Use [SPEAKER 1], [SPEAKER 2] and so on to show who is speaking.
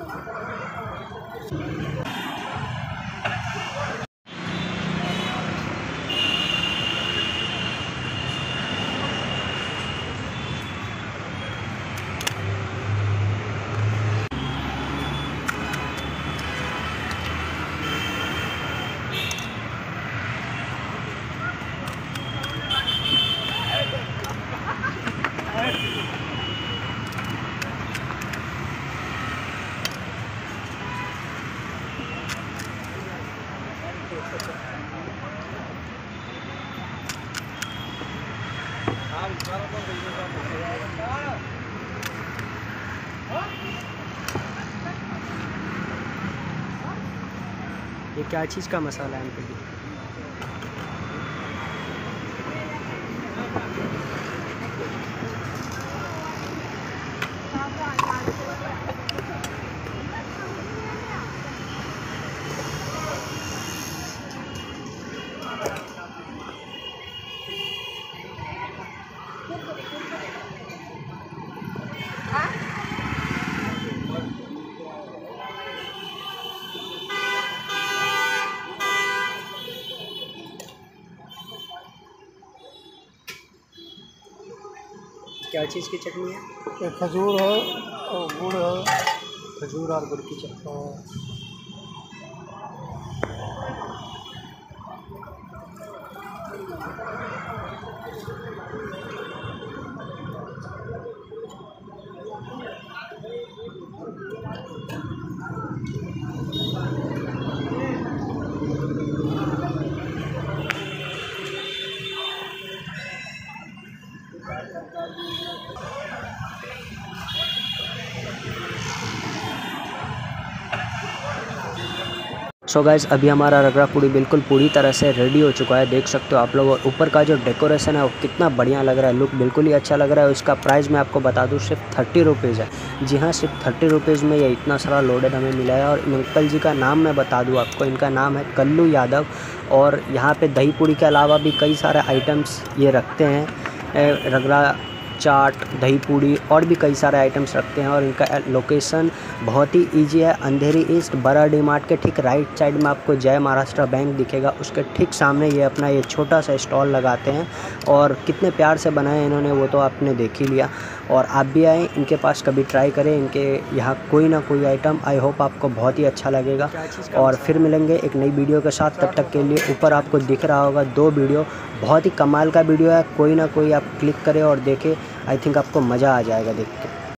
[SPEAKER 1] ये क्या चीज़ का मसाला है अंकल जी? क्या चीज़ की चटनी है?
[SPEAKER 2] ये खजूर है और गुड़ है।
[SPEAKER 1] खजूर और गुड़ की चटनी। सो गाइस, अभी हमारा रगड़ा पूड़ी बिल्कुल पूरी तरह से रेडी हो चुका है, देख सकते हो आप लोग। और ऊपर का जो डेकोरेशन है वो कितना बढ़िया लग रहा है, लुक बिल्कुल ही अच्छा लग रहा है। उसका प्राइस मैं आपको बता दूं, सिर्फ 30 रुपीज़ है। जी हाँ, सिर्फ 30 रुपीज़ में ये इतना सारा लोडेड हमें मिला है। और इन अंकल जी का नाम मैं बता दूँ आपको, इनका नाम है कल्लू यादव। और यहाँ पर दही पूड़ी के अलावा भी कई सारे आइटम्स ये रखते हैं, रगड़ा, चाट, दही पूड़ी और भी कई सारे आइटम्स रखते हैं। और इनका लोकेशन बहुत ही इजी है। अंधेरी ईस्ट बड़ा डी मार्ट के ठीक राइट साइड में आपको जय महाराष्ट्र बैंक दिखेगा, उसके ठीक सामने ये अपना ये छोटा सा स्टॉल लगाते हैं। और कितने प्यार से बनाए इन्होंने वो तो आपने देख ही लिया। और आप भी आएँ, इनके पास कभी ट्राई करें, इनके यहाँ कोई ना कोई आइटम आई होप आपको बहुत ही अच्छा लगेगा। और फिर मिलेंगे एक नई वीडियो के साथ, तब तक के लिए ऊपर आपको दिख रहा होगा 2 वीडियो, बहुत ही कमाल का वीडियो है, कोई ना कोई आप क्लिक करें और देखें। आई थिंक आपको मज़ा आ जाएगा देख के।